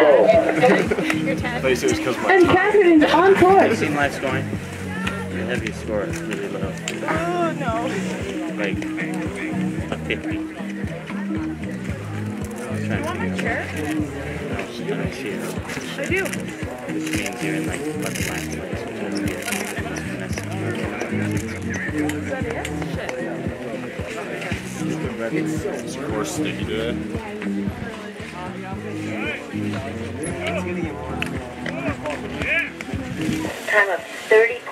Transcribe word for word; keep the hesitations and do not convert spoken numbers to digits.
And Catherine is on court. You seen live scoring? The heaviest score is really low. Oh no. Like a fifty. You want my chair? No, I don't see it. I do. Which means you're in like left last place, which is good. Is that it? Shit. It's more sticky today. Time of thirty